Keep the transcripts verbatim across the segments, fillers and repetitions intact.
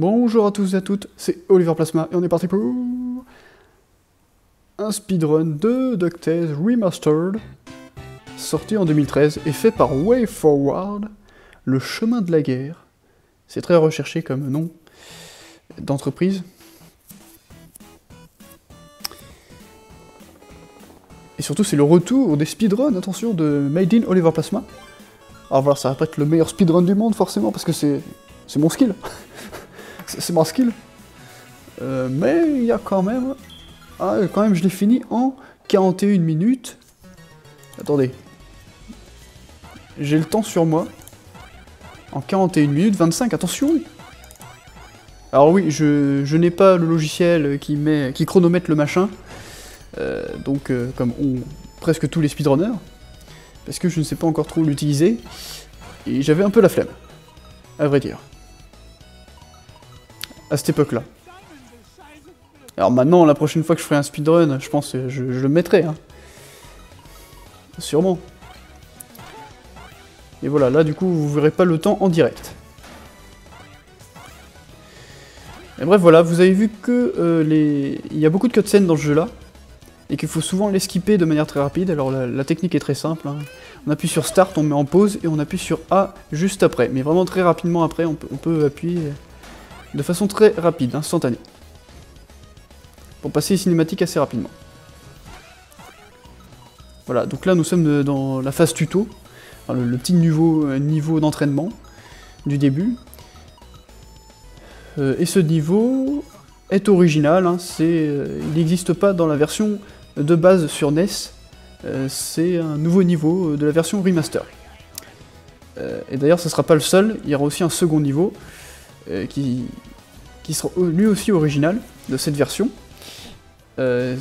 Bonjour à tous et à toutes, c'est Oliver Plasma et on est parti pour un speedrun de DuckTales Remastered, sorti en deux mille treize et fait par WayForward, le chemin de la guerre. C'est très recherché comme nom d'entreprise. Et surtout c'est le retour des speedruns, attention, de Made in Oliver Plasma. Alors voilà, ça va pas être le meilleur speedrun du monde forcément, parce que c'est c'est mon skill. C'est mon skill. Euh, mais il y a quand même... Ah, quand même, je l'ai fini en quarante et une minutes. Attendez. J'ai le temps sur moi. En quarante et une minutes vingt-cinq, attention. Alors oui, je, je n'ai pas le logiciel qui, met, qui chronomètre le machin. Euh, donc, euh, comme ont presque tous les speedrunners. Parce que je ne sais pas encore trop l'utiliser. Et j'avais un peu la flemme. À vrai dire. À cette époque-là. Alors maintenant, la prochaine fois que je ferai un speedrun, je pense que je, je le mettrai. Hein. Sûrement. Et voilà, là du coup, vous verrez pas le temps en direct. Et bref, voilà, vous avez vu que euh, les... il y a beaucoup de cutscenes dans ce jeu-là. Et qu'il faut souvent les skipper de manière très rapide. Alors la, la technique est très simple. Hein. On appuie sur Start, on met en pause, et on appuie sur A juste après. Mais vraiment très rapidement après, on peut, on peut appuyer... de façon très rapide, instantanée. Pour passer les cinématiques assez rapidement. Voilà, donc là nous sommes dans la phase tuto, enfin, le, le petit niveau, niveau d'entraînement du début. Euh, et ce niveau est original, hein, c'est, euh, il n'existe pas dans la version de base sur N E S, euh, c'est un nouveau niveau de la version remaster. Euh, et d'ailleurs ce ne sera pas le seul, il y aura aussi un second niveau, euh, qui... qui sera lui aussi original de cette version. Euh,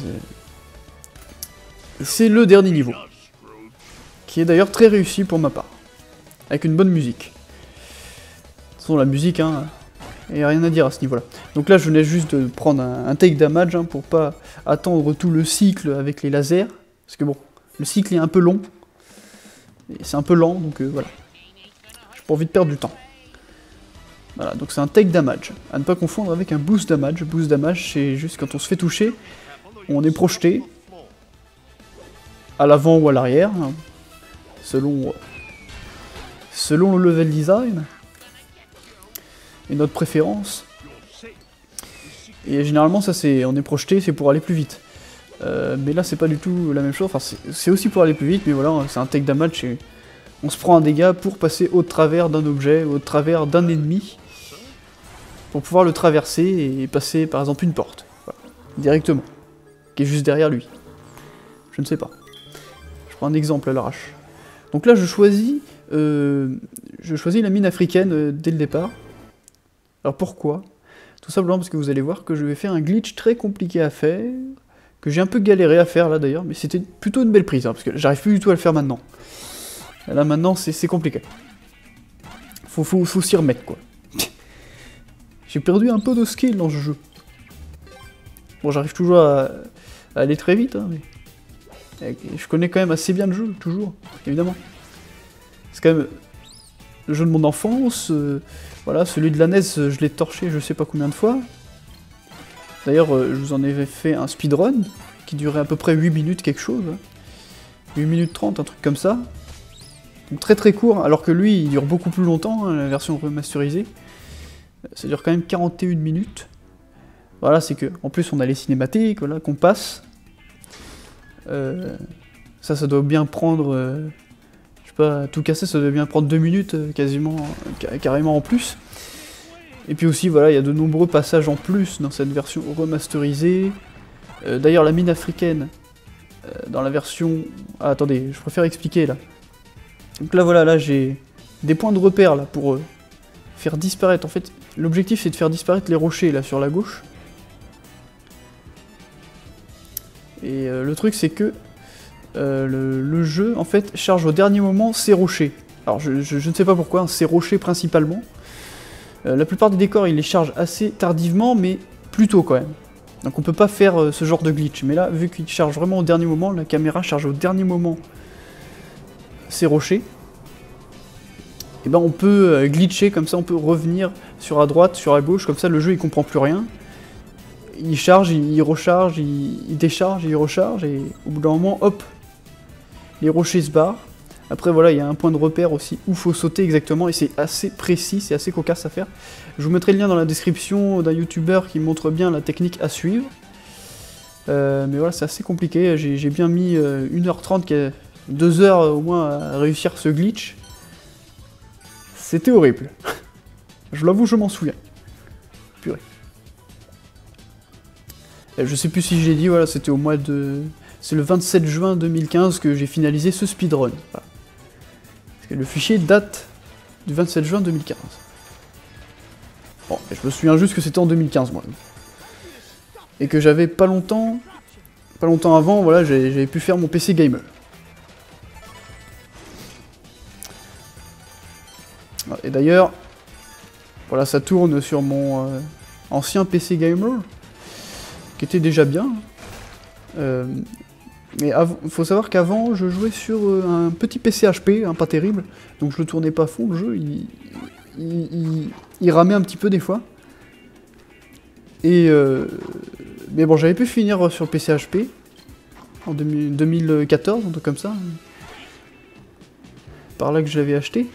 c'est le dernier niveau, qui est d'ailleurs très réussi pour ma part, avec une bonne musique. De toute façon, la musique, hein, il n'y a rien à dire à ce niveau-là. Donc là, je venais juste de prendre un, un take damage, hein, pour pas attendre tout le cycle avec les lasers, parce que bon, le cycle est un peu long, et c'est un peu lent, donc euh, voilà. J'ai pas envie de perdre du temps. Voilà, donc c'est un take damage, à ne pas confondre avec un boost damage. Boost damage, c'est juste quand on se fait toucher, on est projeté à l'avant ou à l'arrière, hein, selon, selon le level design et notre préférence. Et généralement, ça c'est, on est projeté, c'est pour aller plus vite. Euh, mais là, c'est pas du tout la même chose. Enfin, c'est aussi pour aller plus vite, mais voilà, c'est un take damage. Et on se prend un dégât pour passer au travers d'un objet, au travers d'un ennemi, pour pouvoir le traverser et passer par exemple une porte, voilà, directement, qui est juste derrière lui. Je ne sais pas. Je prends un exemple à l'arrache. Donc là je choisis, euh, je choisis la mine africaine euh, dès le départ. Alors pourquoi? Tout simplement parce que vous allez voir que je vais faire un glitch très compliqué à faire, que j'ai un peu galéré à faire là d'ailleurs, mais c'était plutôt une belle prise, hein, parce que j'arrive plus du tout à le faire maintenant. Là maintenant c'est compliqué. Faut, faut, faut s'y remettre quoi. J'ai perdu un peu de skill dans ce jeu. Bon, j'arrive toujours à, à aller très vite, hein, mais je connais quand même assez bien le jeu, toujours, évidemment. C'est quand même le jeu de mon enfance, euh, voilà, celui de la N E S, je l'ai torché je sais pas combien de fois. D'ailleurs, euh, je vous en avais fait un speedrun, qui durait à peu près huit minutes quelque chose. Hein. huit minutes trente, un truc comme ça. Donc très très court, alors que lui, il dure beaucoup plus longtemps, hein, la version remasterisée. Ça dure quand même quarante et une minutes. Voilà, c'est que, en plus on a les cinématiques, voilà, qu'on passe. Euh, ça, ça doit bien prendre, euh, je sais pas, tout casser, ça doit bien prendre deux minutes, euh, quasiment, euh, carrément en plus. Et puis aussi, voilà, il y a de nombreux passages en plus dans cette version remasterisée. Euh, D'ailleurs, la mine africaine, euh, dans la version... Ah, attendez, je préfère expliquer, là. Donc là, voilà, là, j'ai des points de repère, là, pour... Euh, faire disparaître, en fait, l'objectif c'est de faire disparaître les rochers là sur la gauche. Et euh, le truc c'est que euh, le, le jeu en fait charge au dernier moment ces rochers. Alors je, je, je ne sais pas pourquoi, hein, ces rochers principalement. Euh, la plupart des décors il les charge assez tardivement mais plus tôt quand même. Donc on peut pas faire euh, ce genre de glitch. Mais là vu qu'il charge vraiment au dernier moment, la caméra charge au dernier moment ces rochers. et ben on peut euh, glitcher comme ça, on peut revenir sur à droite, sur à gauche, comme ça le jeu il comprend plus rien. Il charge, il, il recharge, il, il décharge, il recharge, et au bout d'un moment, hop, les rochers se barrent. Après voilà, il y a un point de repère aussi où faut sauter exactement, et c'est assez précis, c'est assez cocasse à faire. Je vous mettrai le lien dans la description d'un youtubeur qui montre bien la technique à suivre. Euh, mais voilà, c'est assez compliqué, j'ai bien mis euh, une heure trente, deux heures au moins à réussir ce glitch. C'était horrible. Je l'avoue, je m'en souviens. Purée. Et je sais plus si j'ai dit, voilà, c'était au mois de... C'est le vingt-sept juin deux mille quinze que j'ai finalisé ce speedrun. Voilà. Parce que le fichier date du vingt-sept juin deux mille quinze. Bon, et je me souviens juste que c'était en deux mille quinze, moi. Et que j'avais pas longtemps... Pas longtemps avant, voilà, j'avais pu faire mon P C gamer. Et d'ailleurs, voilà, ça tourne sur mon euh, ancien P C gamer, qui était déjà bien. Euh, mais il faut savoir qu'avant, je jouais sur euh, un petit P C H P, hein, pas terrible, donc je le tournais pas à fond, le jeu, il, il, il, il ramait un petit peu des fois. Et euh, mais bon, j'avais pu finir sur P C H P, en deux mille quatorze, un truc comme ça. Par là que je l'avais acheté.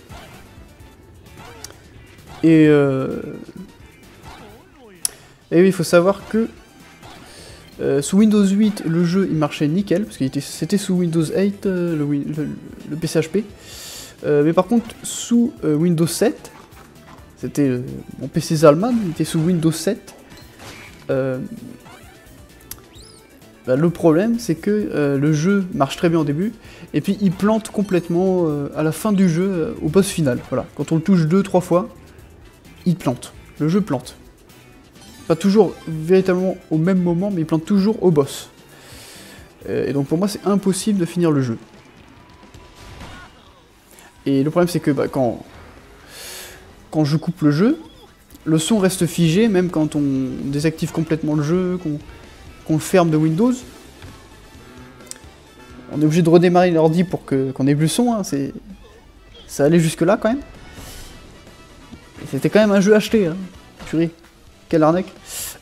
Et, euh... et oui, il faut savoir que euh, sous Windows huit, le jeu il marchait nickel, parce que c'était sous Windows huit, euh, le, le, le P C H P. Euh, mais par contre, sous euh, Windows sept, c'était euh, mon P C Zalman, il était sous Windows sept. Euh, bah, le problème, c'est que euh, le jeu marche très bien au début, et puis il plante complètement euh, à la fin du jeu, euh, au boss final. Voilà, quand on le touche deux, trois fois, il plante. Le jeu plante. Pas toujours véritablement au même moment, mais il plante toujours au boss. Et donc pour moi, c'est impossible de finir le jeu. Et le problème, c'est que bah, quand, quand je coupe le jeu, le son reste figé, même quand on désactive complètement le jeu, qu'on qu'on le ferme de Windows. On est obligé de redémarrer l'ordi pour que qu'on ait plus le son, hein, c'est... Ça allait jusque là quand même. C'était quand même un jeu acheté, hein. Purée, quelle arnaque.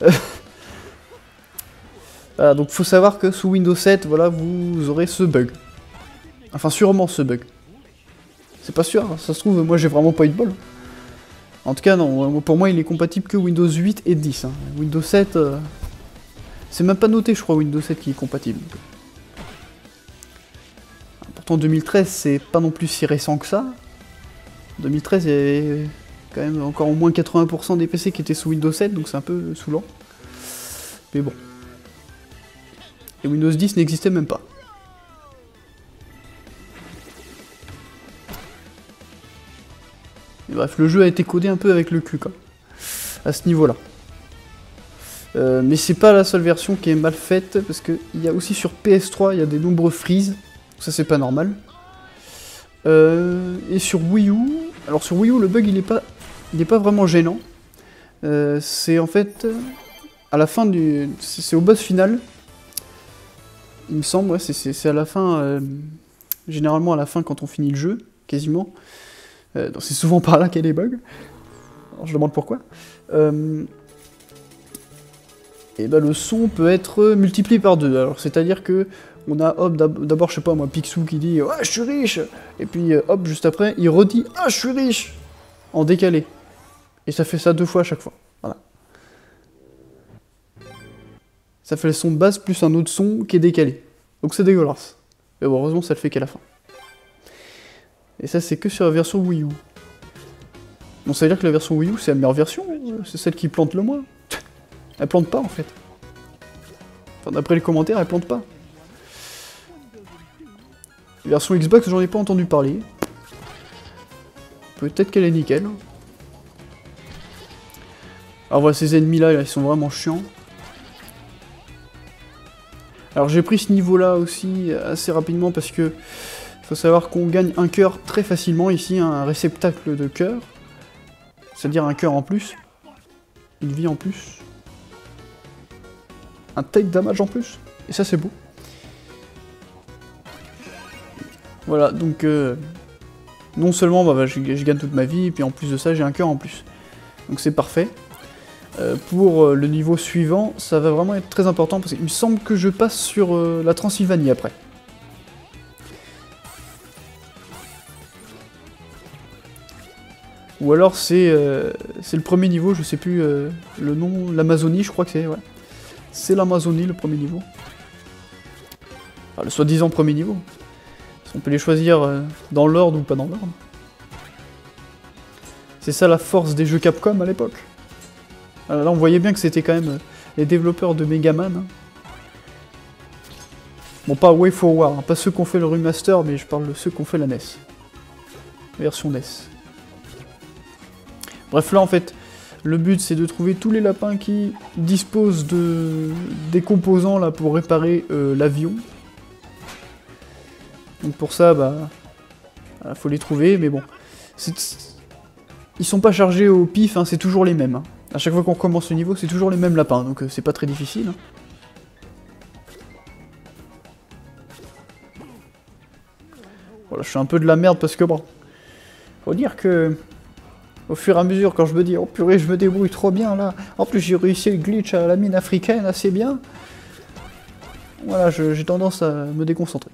Voilà, donc faut savoir que sous Windows sept, voilà, vous aurez ce bug. Enfin, sûrement ce bug. C'est pas sûr, hein. Ça se trouve, moi j'ai vraiment pas eu de bol. En tout cas, non, pour moi il est compatible que Windows huit et dix. Hein. Windows sept, euh... c'est même pas noté, je crois, Windows sept qui est compatible. Pourtant deux mille treize, c'est pas non plus si récent que ça. deux mille treize, il y avait quand même encore au moins quatre-vingts pour cent des P C qui étaient sous Windows sept, donc c'est un peu saoulant. Mais bon. Et Windows dix n'existait même pas. Et bref, le jeu a été codé un peu avec le cul, quoi. À ce niveau-là. Euh, mais c'est pas la seule version qui est mal faite, parce qu'il y a aussi sur P S trois, il y a des nombreux freezes. Ça, c'est pas normal. Euh, et sur Wii U... Alors sur Wii U, le bug, il est pas, il est pas vraiment gênant. Euh, c'est en fait... À la fin du... C'est au boss final. Il me semble, ouais, c'est à la fin... Euh, généralement à la fin quand on finit le jeu, quasiment. Euh, c'est souvent par là qu'il y a des bugs. Alors je demande pourquoi. Euh, et ben le son peut être multiplié par deux. Alors c'est-à-dire que on a hop d'abord je sais pas moi Picsou qui dit ouais je suis riche, et puis hop juste après il redit ah je suis riche en décalé. Et ça fait ça deux fois à chaque fois. Voilà. Ça fait le son de base plus un autre son qui est décalé. Donc c'est dégueulasse. Mais bon, heureusement ça le fait qu'à la fin. Et ça c'est que sur la version Wii U. Bon, ça veut dire que la version Wii U c'est la meilleure version, c'est celle qui plante le moins. Elle plante pas en fait. Enfin d'après les commentaires, elle plante pas. La version Xbox, j'en ai pas entendu parler. Peut-être qu'elle est nickel. Alors voilà, ces ennemis là, ils sont vraiment chiants. Alors j'ai pris ce niveau là aussi assez rapidement parce que il faut savoir qu'on gagne un cœur très facilement ici, un réceptacle de cœur. C'est-à-dire un cœur en plus. Une vie en plus. Un take damage en plus. Et ça c'est beau. Voilà, donc euh, non seulement bah, bah, je, je gagne toute ma vie, et puis en plus de ça j'ai un cœur en plus. Donc c'est parfait. Euh, pour euh, le niveau suivant, ça va vraiment être très important, parce qu'il me semble que je passe sur euh, la Transylvanie après. Ou alors c'est euh, c'est le premier niveau, je sais plus euh, le nom, l'Amazonie je crois que c'est, ouais. C'est l'Amazonie le premier niveau. Enfin, le soi-disant premier niveau. On peut les choisir euh, dans l'ordre ou pas dans l'ordre. C'est ça la force des jeux Capcom à l'époque. Là on voyait bien que c'était quand même euh, les développeurs de Megaman. Hein. Bon pas Way Forward, hein, pas ceux qui ont fait le remaster, mais je parle de ceux qui ont fait la N E S. Version N E S. Bref, là en fait, le but c'est de trouver tous les lapins qui disposent de des composants là pour réparer euh, l'avion. Donc pour ça, bah, il faut les trouver, mais bon, ils sont pas chargés au pif, hein, c'est toujours les mêmes. Hein. À chaque fois qu'on commence le niveau, c'est toujours les mêmes lapins, donc euh, c'est pas très difficile. Hein. Voilà, je fais un peu de la merde parce que bon, faut dire que au fur et à mesure, quand je me dis, oh purée, je me débrouille trop bien là, en plus j'ai réussi le glitch à la mine africaine assez bien, voilà, j'ai tendance à me déconcentrer.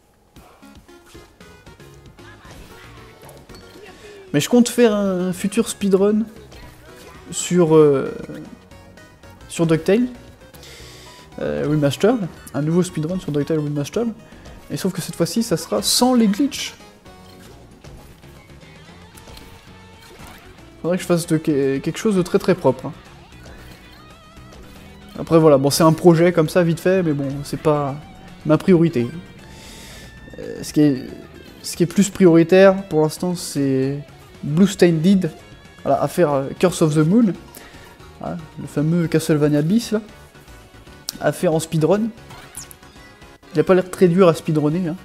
Mais je compte faire un futur speedrun sur, euh, sur DuckTales euh, Remastered, un nouveau speedrun sur DuckTales Remastered, et sauf que cette fois-ci, ça sera sans les glitches. Faudrait que je fasse de quelque chose de très très propre. Hein. Après voilà, bon c'est un projet comme ça vite fait, mais bon c'est pas ma priorité. Euh, ce, qui est, ce qui est plus prioritaire pour l'instant c'est Bloodstained, voilà, à faire euh, Curse of the Moon, voilà, le fameux Castlevania bis là, à faire en speedrun. Il a pas l'air très dur à speedrunner. Hein.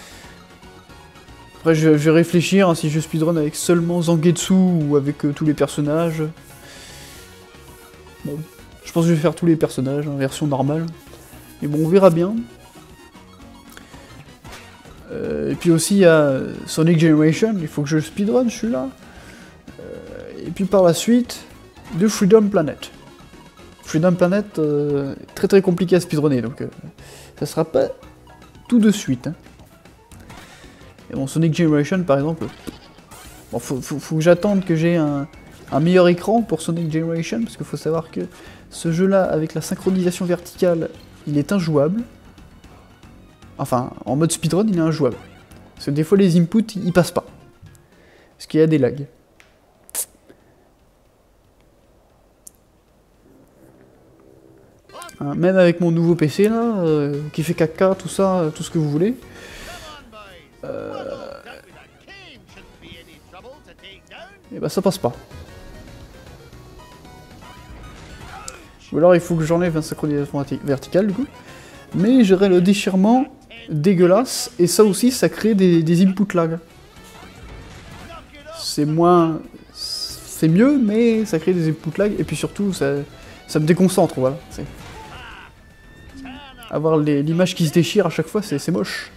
Après je, je vais réfléchir hein, si je speedrun avec seulement Zangetsu ou avec euh, tous les personnages. Bon, je pense que je vais faire tous les personnages en hein, version normale. Mais bon, on verra bien. Euh, et puis aussi il y a Sonic Generation, il faut que je speedrun celui-là. Euh, et puis par la suite, de Freedom Planet. Freedom Planet, euh, très très compliqué à speedrunner, donc euh, ça sera pas tout de suite. Hein. Et bon, Sonic Generation par exemple, bon, faut, faut, faut que j'attende que j'ai un, un meilleur écran pour Sonic Generation, parce qu'il faut savoir que ce jeu-là, avec la synchronisation verticale, il est injouable. Enfin, en mode speedrun, il est injouable. Parce que des fois, les inputs, ils passent pas. Parce qu'il y a des lags. Hein, même avec mon nouveau P C, là, euh, qui fait quatre K, tout ça, euh, tout ce que vous voulez. Euh... Et bah ça passe pas. Ou alors il faut que j'enlève la synchronisation verticale, du coup. Mais j'aurai le déchirement dégueulasse, et ça aussi, ça crée des, des input lag. C'est moins... C'est mieux, mais ça crée des input lag, et puis surtout, ça, ça me déconcentre, voilà. Avoir l'image qui se déchire à chaque fois, c'est moche.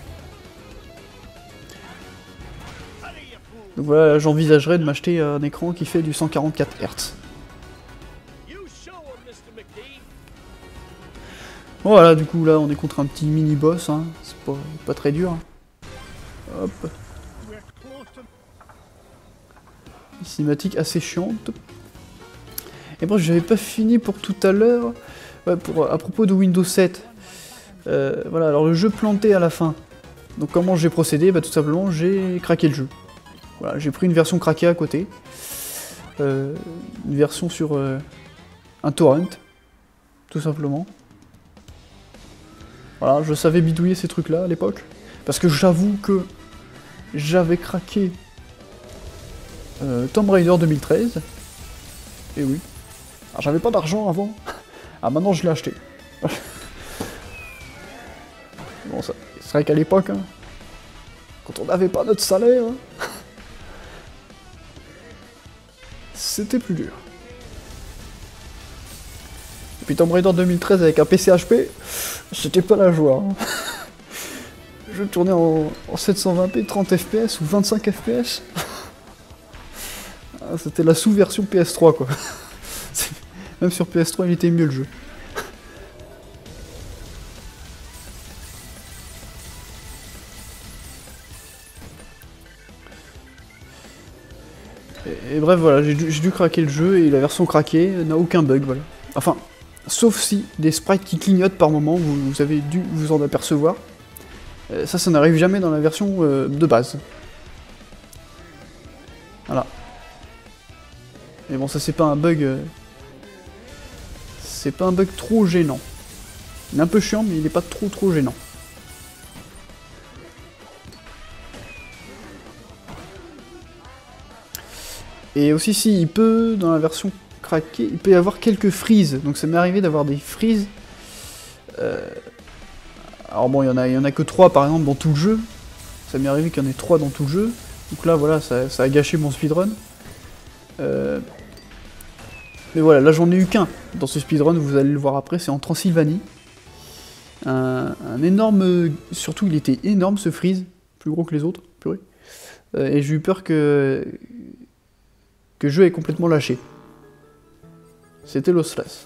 Donc voilà, j'envisagerais de m'acheter un écran qui fait du cent quarante-quatre hertz. Voilà, du coup là on est contre un petit mini-boss, hein. C'est pas, pas très dur. Hop. Une cinématique assez chiante. Et bon, j'avais pas fini pour tout à l'heure, ouais, pour à propos de Windows sept. Euh, voilà, alors le jeu planté à la fin. Donc comment j'ai procédé? Bah tout simplement j'ai craqué le jeu. Voilà, j'ai pris une version craquée à côté. Euh, une version sur euh, un torrent, tout simplement. Voilà, je savais bidouiller ces trucs-là à l'époque. Parce que j'avoue que j'avais craqué euh, Tomb Raider deux mille treize. Et oui. J'avais pas d'argent avant. Ah, maintenant je l'ai acheté. Bon, ça, c'est vrai qu'à l'époque, hein, quand on n'avait pas notre salaire, hein, c'était plus dur. Et puis Tomb Raider deux mille treize avec un P C H P, c'était pas la joie. Hein. jeu tourner en, en sept cent vingt p, trente F P S ou vingt-cinq F P S. Ah, c'était la sous-version P S trois quoi. Même sur P S trois il était mieux le jeu. Et, et bref voilà, j'ai dû, dû craquer le jeu et la version craquée n'a aucun bug, voilà. Enfin, sauf si des sprites qui clignotent par moment, vous, vous avez dû vous en apercevoir. Euh, ça, ça n'arrive jamais dans la version euh, de base. Voilà. Mais bon, ça c'est pas un bug... Euh... C'est pas un bug trop gênant. Il est un peu chiant, mais il est pas trop trop gênant. Et aussi, si, il peut, dans la version craquée, il peut y avoir quelques freezes. Donc ça m'est arrivé d'avoir des freezes. Euh... Alors bon, il y en a, il y en a que trois par exemple dans tout le jeu. Ça m'est arrivé qu'il y en ait trois dans tout le jeu. Donc là, voilà, ça, ça a gâché mon speedrun. Euh... Mais voilà, là j'en ai eu qu'un dans ce speedrun, vous allez le voir après, c'est en Transylvanie. Un, un énorme... Surtout, il était énorme ce freeze, plus gros que les autres, purée. Euh, et j'ai eu peur que... que le jeu ait complètement lâché. C'était lossless.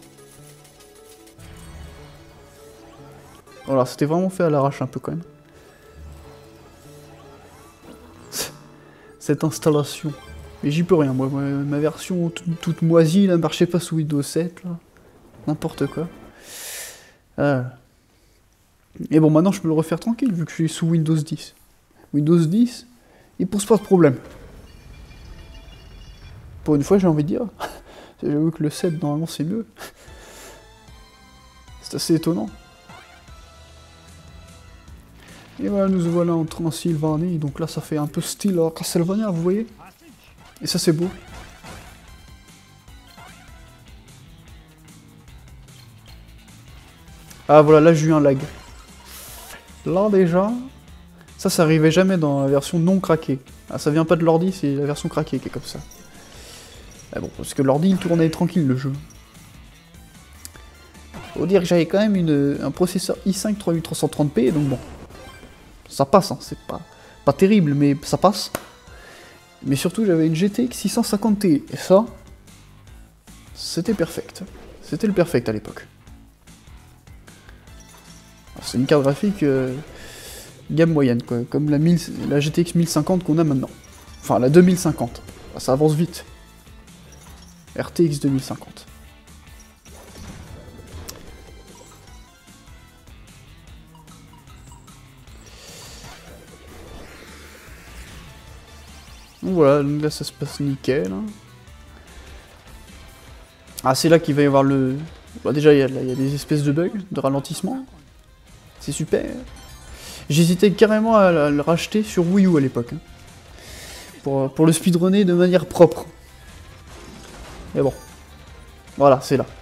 Voilà, c'était vraiment fait à l'arrache un peu quand même. Cette installation. Mais j'y peux rien, moi, moi ma version toute, toute moisie, là, marchait pas sous Windows sept, là. N'importe quoi. Euh. Et bon, maintenant je peux le refaire tranquille, vu que je suis sous Windows dix. Windows dix, il pose pas de problème. Pour une fois, j'ai envie de dire. J'avoue que le sept, normalement, c'est mieux. C'est assez étonnant. Et voilà, nous voilà en Transylvanie, donc là, ça fait un peu style Castlevania, vous voyez. Et ça, c'est beau. Ah, voilà, là, j'ai eu un lag. Là, déjà, ça, ça arrivait jamais dans la version non craquée. Ah, ça vient pas de l'ordi, c'est la version craquée qui est comme ça. Ah bon, parce que l'ordi, il tournait tranquille, le jeu. Faut dire que j'avais quand même une, un processeur i cinq trois mille trois cent trente p, donc bon. Ça passe, hein, c'est pas, pas terrible, mais ça passe. Mais surtout, j'avais une G T X six cent cinquante Ti, et ça, c'était perfect. C'était le perfect à l'époque. C'est une carte graphique euh, gamme moyenne, quoi, comme la, mille, la G T X mille cinquante qu'on a maintenant. Enfin, la deux mille cinquante. Ça avance vite. R T X deux mille cinquante. Donc voilà, donc là ça se passe nickel. Hein. Ah, c'est là qu'il va y avoir le... Bah, déjà, il y, y a des espèces de bugs, de ralentissement. C'est super. J'hésitais carrément à, à le racheter sur Wii U à l'époque. Hein. Pour, pour le speedrunner de manière propre. Mais bon. Voilà, c'est là.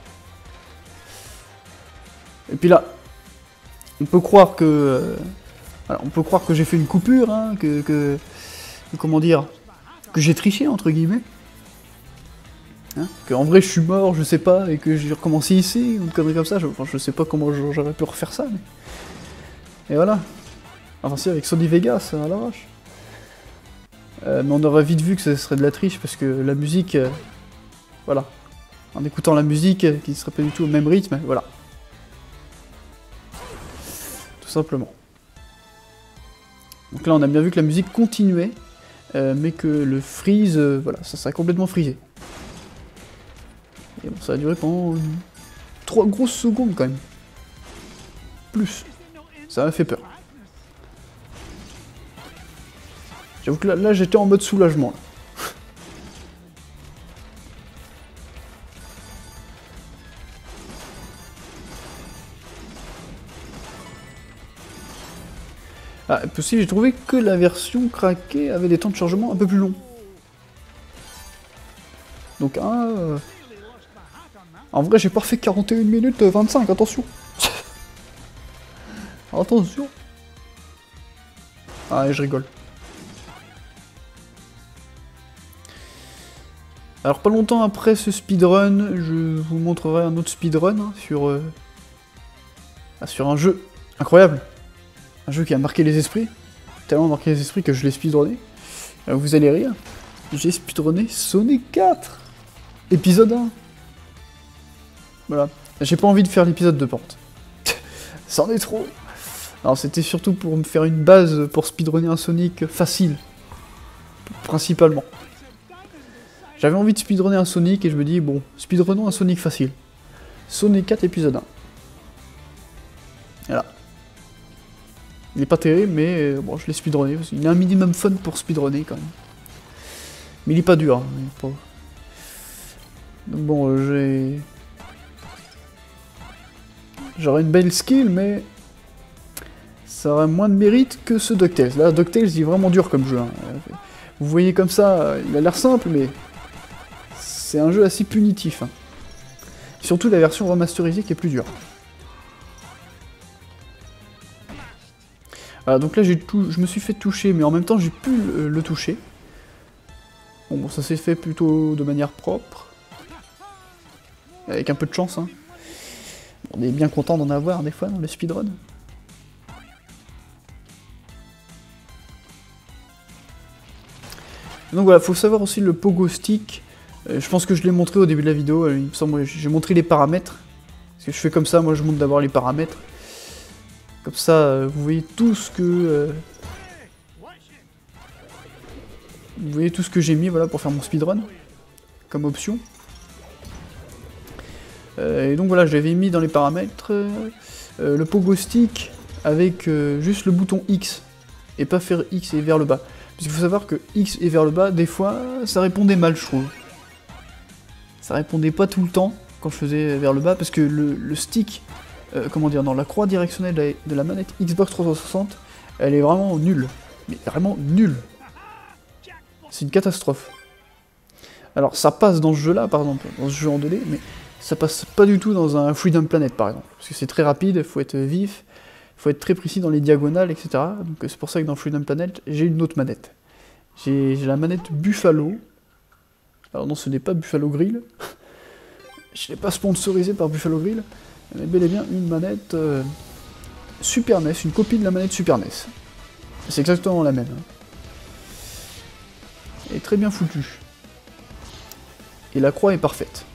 Et puis là, on peut croire que... Euh, voilà, on peut croire que j'ai fait une coupure, hein, que, que... Comment dire, que j'ai triché, entre guillemets. Hein, que en vrai je suis mort, je sais pas, et que j'ai recommencé ici, ou une connerie comme ça, je, enfin, je sais pas comment j'aurais pu refaire ça, mais... Et voilà. Enfin si, avec Sony Vegas, à l'arrache. Euh, mais on aurait vite vu que ce serait de la triche, parce que la musique... Euh, voilà. En écoutant la musique, euh, qui serait pas du tout au même rythme, voilà. Tout simplement. Donc là on a bien vu que la musique continuait, euh, mais que le freeze, euh, voilà, ça serait complètement frisé. Et bon, ça a duré pendant trois grosses secondes quand même. Plus. Ça m'a fait peur. J'avoue que là, là j'étais en mode soulagement. Là. Ah, possible, j'ai trouvé que la version craquée avait des temps de chargement un peu plus longs. Donc, ah, euh... en vrai, j'ai pas fait quarante et une minutes vingt-cinq, attention. Attention. Ah, je rigole. Alors, pas longtemps après ce speedrun, je vous montrerai un autre speedrun hein, sur, euh... ah, sur un jeu incroyable. Un jeu qui a marqué les esprits. Tellement marqué les esprits que je l'ai speedrunné. Alors vous allez rire. J'ai speedrunné Sonic quatre. Épisode un. Voilà. J'ai pas envie de faire l'épisode de pente. C'en est trop. Alors c'était surtout pour me faire une base pour speedrunner un Sonic facile. Principalement. J'avais envie de speedrunner un Sonic et je me dis, bon, speedrunnons un Sonic facile. Sonic quatre épisode un. Voilà. Il est pas terrible, mais euh, bon, je l'ai speedrunné. Il a un minimum fun pour speedrunner quand même. Mais il est pas dur. Hein, il est pas... Donc bon, euh, j'ai... J'aurais une belle skill, mais... ça aurait moins de mérite que ce DuckTales. Là, DuckTales, il est vraiment dur comme jeu. Hein. Vous voyez comme ça, il a l'air simple, mais... c'est un jeu assez punitif. Hein. Surtout la version remasterisée qui est plus dure. Voilà, donc là j'ai tout, je me suis fait toucher, mais en même temps j'ai pu le, le toucher. Bon, bon ça s'est fait plutôt de manière propre. Avec un peu de chance, hein. On est bien content d'en avoir des fois dans le speedrun. Donc voilà, faut savoir aussi le pogo stick. Euh, je pense que je l'ai montré au début de la vidéo, il me semble, j'ai montré les paramètres. Parce que je fais comme ça, moi je montre d'abord les paramètres. Comme ça, vous voyez tout ce que... Euh, vous voyez tout ce que j'ai mis, voilà, pour faire mon speedrun. Comme option. Euh, et donc voilà, j'avais mis dans les paramètres euh, euh, le pogo stick avec euh, juste le bouton X. Et pas faire X et vers le bas. Parce qu'il faut savoir que X et vers le bas, des fois, ça répondait mal, je trouve. Ça répondait pas tout le temps quand je faisais vers le bas, parce que le, le stick... Euh, comment dire, dans la croix directionnelle de la, de la manette Xbox trois cent soixante, elle est vraiment nulle. Mais vraiment nulle. C'est une catastrophe. Alors ça passe dans ce jeu-là, par exemple, dans ce jeu en deux D, mais ça passe pas du tout dans un Freedom Planet, par exemple. Parce que c'est très rapide, il faut être vif, il faut être très précis dans les diagonales, et cetera. Donc c'est pour ça que dans Freedom Planet, j'ai une autre manette. J'ai la manette Buffalo. Alors non, ce n'est pas Buffalo Grill. Je n'ai pas sponsorisé par Buffalo Grill. Mais bel et bien une manette euh, Super N E S, une copie de la manette Super N E S. C'est exactement la même. Elle est très bien foutue. Et la croix est parfaite.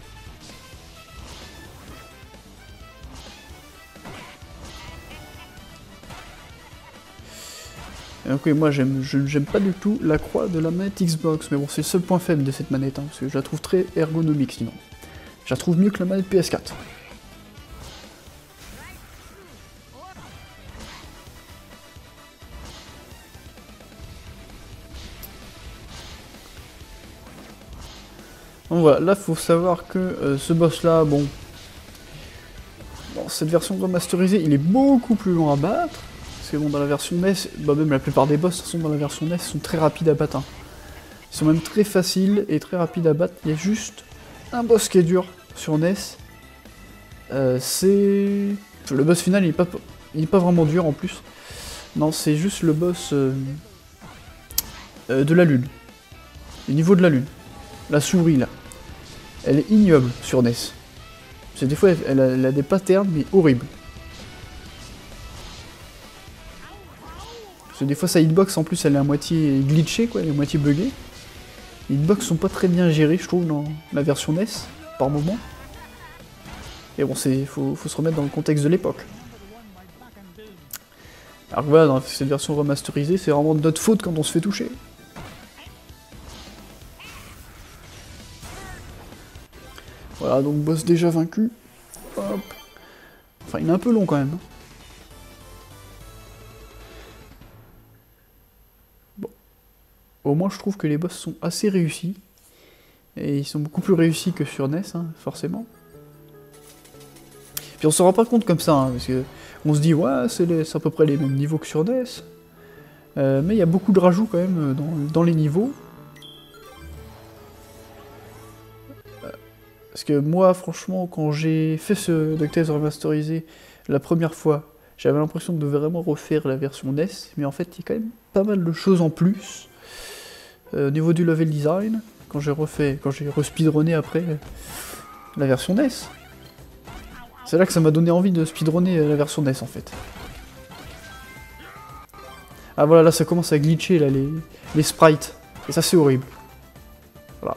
Et donc oui, moi j'aime j'aime pas du tout la croix de la manette Xbox, mais bon c'est le seul point faible de cette manette, hein, parce que je la trouve très ergonomique sinon. Je la trouve mieux que la manette P S quatre. Donc voilà, là faut savoir que euh, ce boss là, bon, dans cette version remasterisée, il est beaucoup plus long à battre, parce que bon, dans la version N E S, bah même la plupart des boss sont dans la version N E S, sont très rapides à battre. Hein. Ils sont même très faciles et très rapides à battre, il y a juste un boss qui est dur sur N E S, euh, c'est... Le boss final, il est, pas... il est pas vraiment dur en plus, non, c'est juste le boss euh... Euh, de la lune, le niveau de la lune, la souris là. Elle est ignoble sur N E S. Parce que des fois, elle a, elle a des patterns, mais horribles. Parce que des fois, sa hitbox, en plus, elle est à moitié glitchée, quoi, elle est à moitié buggée. Les hitbox sont pas très bien gérées, je trouve, dans la version N E S, par moment. Et bon, c'est faut, faut se remettre dans le contexte de l'époque. Alors voilà, dans cette version remasterisée, c'est vraiment de notre faute quand on se fait toucher. Voilà, donc boss déjà vaincu. Hop. Enfin, il est un peu long quand même. Bon. Au moins, je trouve que les boss sont assez réussis. Et ils sont beaucoup plus réussis que sur N E S, hein, forcément. Puis on se rend pas compte comme ça, hein, parce que on se dit, ouais, c'est à peu près les mêmes niveaux que sur N E S. Euh, mais il y a beaucoup de rajouts quand même dans, dans les niveaux. Parce que moi, franchement, quand j'ai fait ce DuckTales remasterisé la première fois, j'avais l'impression de vraiment refaire la version N E S, mais en fait, il y a quand même pas mal de choses en plus. Euh, au niveau du level design, quand j'ai refait, quand j'ai re-speedrunné après la version N E S. C'est là que ça m'a donné envie de speedrunner la version N E S, en fait. Ah voilà, là ça commence à glitcher, là, les, les sprites. Et ça c'est horrible. Voilà.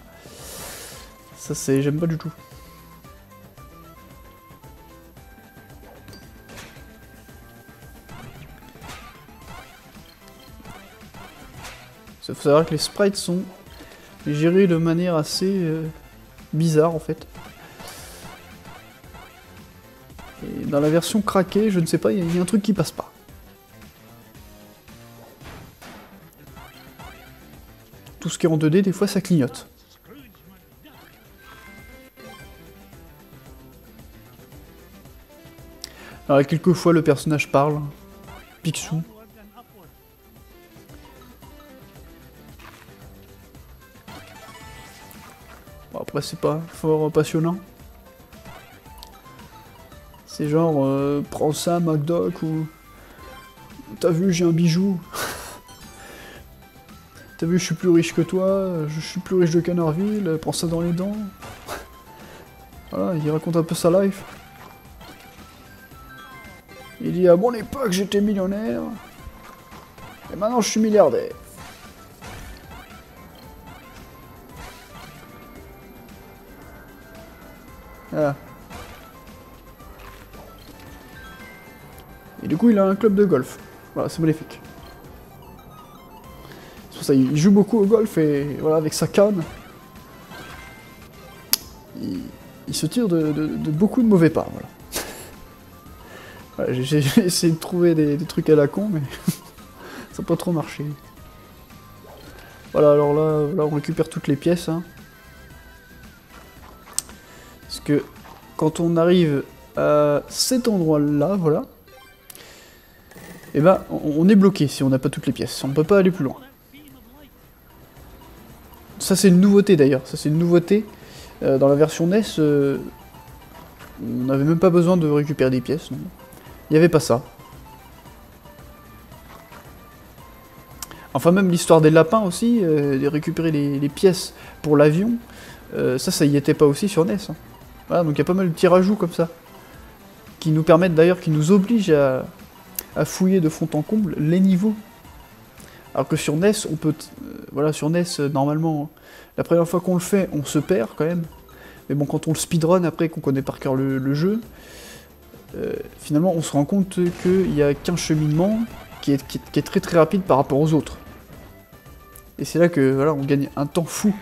Ça c'est... j'aime pas du tout. Il faut savoir que les sprites sont gérés de manière assez euh, bizarre en fait. Et dans la version craquée, je ne sais pas, il y, y a un truc qui passe pas. Tout ce qui est en deux D, des fois ça clignote. Alors quelquefois le personnage parle. Picsou. Bon, après c'est pas fort passionnant. C'est genre, euh, prends ça McDoc ou... T'as vu, j'ai un bijou. T'as vu, je suis plus riche que toi, je suis plus riche de Canardville, prends ça dans les dents. Voilà, il raconte un peu sa life. Il dit, à mon époque, j'étais millionnaire. Et maintenant, je suis milliardaire. Voilà. Et du coup, il a un club de golf. Voilà, c'est magnifique. C'est pour ça, il joue beaucoup au golf et voilà, avec sa canne, il, il se tire de, de, de beaucoup de mauvais pas. Voilà. Voilà, j'ai essayé de trouver des, des trucs à la con, mais ça n'a pas trop marché. Voilà, alors là, là, on récupère toutes les pièces. Hein. Parce que quand on arrive à cet endroit-là, voilà, et eh ben, on est bloqué si on n'a pas toutes les pièces. On ne peut pas aller plus loin. Ça, c'est une nouveauté d'ailleurs. Ça, c'est une nouveauté. Euh, dans la version N E S, euh, on n'avait même pas besoin de récupérer des pièces. Non. Il n'y avait pas ça. Enfin, même l'histoire des lapins aussi, euh, de récupérer les, les pièces pour l'avion, euh, ça, ça y était pas aussi sur N E S. Hein. Voilà, donc il y a pas mal de petits rajouts comme ça. Qui nous permettent d'ailleurs, qui nous obligent à... à fouiller de fond en comble les niveaux. Alors que sur N E S, on peut... Euh, voilà, sur N E S, euh, normalement, la première fois qu'on le fait, on se perd quand même. Mais bon, quand on le speedrun après, qu'on connaît par cœur le, le jeu, euh, finalement, on se rend compte qu'il n'y a qu'un cheminement qui est, qui, est, qui est très très rapide par rapport aux autres. Et c'est là que, voilà, on gagne un temps fou.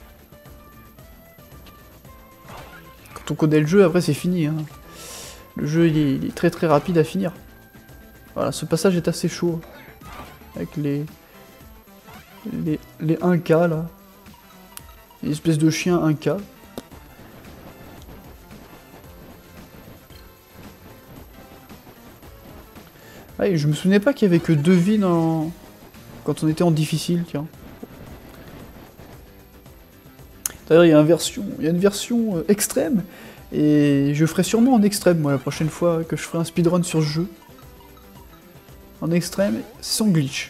Quand on connaît le jeu, après c'est fini. Hein. Le jeu, il est, il est très très rapide à finir. Voilà, ce passage est assez chaud. Avec les... Les, les un K, là. Une espèce de chien un K. Ah, et je me souvenais pas qu'il y avait que deux vies dans... quand on était en difficile, tiens. D'ailleurs, il y a une version, il y a une version euh, extrême, et je ferai sûrement en extrême, moi, la prochaine fois que je ferai un speedrun sur ce jeu. En extrême, sans glitch.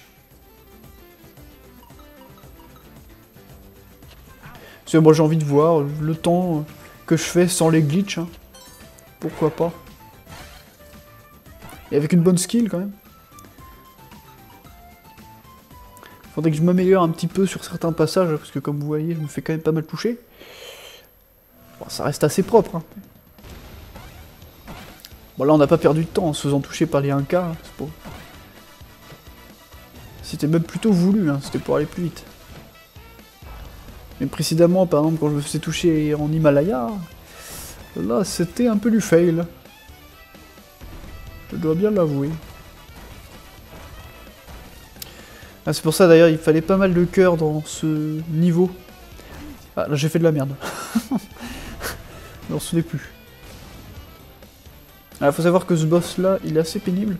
Parce que moi j'ai envie de voir le temps que je fais sans les glitches. Hein. Pourquoi pas. Et avec une bonne skill quand même. Faudrait que je m'améliore un petit peu sur certains passages, parce que comme vous voyez, je me fais quand même pas mal toucher. Bon, ça reste assez propre. Hein. Bon là on n'a pas perdu de temps en se faisant toucher par les un K. Hein, c'est pas... C'était même plutôt voulu, hein, c'était pour aller plus vite. Mais précédemment, par exemple, quand je me faisais toucher en Himalaya, là, c'était un peu du fail. Je dois bien l'avouer. Ah, c'est pour ça, d'ailleurs, il fallait pas mal de cœur dans ce niveau. Ah, là, j'ai fait de la merde. Je m'en souvenais plus. Il faut savoir que ce boss-là, il est assez pénible.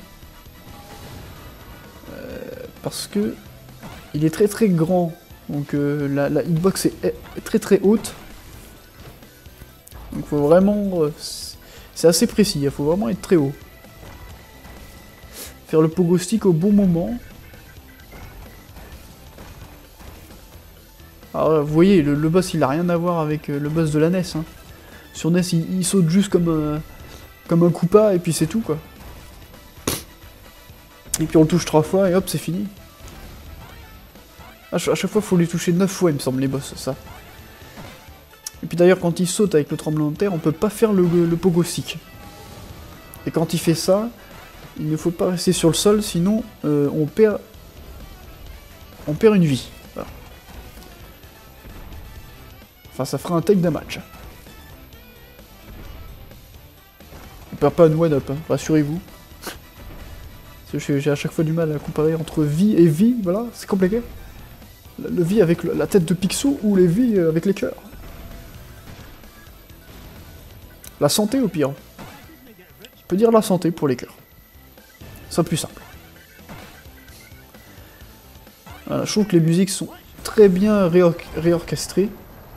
Parce que il est très très grand, donc euh, la, la hitbox est, est très très haute. Donc faut vraiment... Euh, c'est assez précis, il faut vraiment être très haut. Faire le pogo stick au bon moment. Alors vous voyez, le, le boss il a rien à voir avec euh, le boss de la N E S. Hein. Sur N E S il, il saute juste comme, euh, comme un Koopa et puis c'est tout quoi. Et puis on le touche trois fois et hop, c'est fini. À chaque fois, il faut les toucher neuf fois, il me semble, les boss, ça. Et puis d'ailleurs, quand il saute avec le tremblement de terre, on peut pas faire le, le pogo stick. Et quand il fait ça, il ne faut pas rester sur le sol, sinon euh, on perd... On perd une vie. Voilà. Enfin, ça fera un take damage. On perd pas un one-up, hein, rassurez-vous. J'ai à chaque fois du mal à comparer entre vie et vie, voilà, c'est compliqué. Le vie avec le, la tête de Picsou ou les vies avec les cœurs. La santé au pire. On peut dire la santé pour les cœurs. C'est plus simple. Voilà, je trouve que les musiques sont très bien réor réorchestrées.